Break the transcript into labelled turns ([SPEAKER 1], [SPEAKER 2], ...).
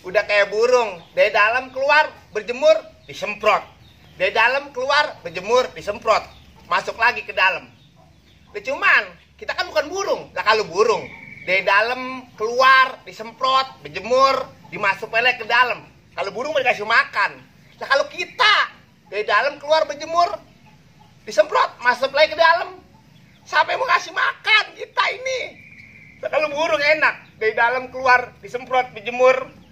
[SPEAKER 1] Udah kayak burung, dari dalam keluar berjemur disemprot, dari dalam keluar berjemur disemprot, masuk lagi ke dalam. Cuman kita kan bukan burung. Lah kalau burung dari dalam keluar disemprot, berjemur, dimasuk lagi ke dalam. Kalau burung dikasih makan. Lah kalau kita dari dalam keluar berjemur, disemprot, masuk lagi ke dalam, siapa yang mau kasih makan kita ini? Lah kalau burung enak, dari dalam keluar disemprot, berjemur,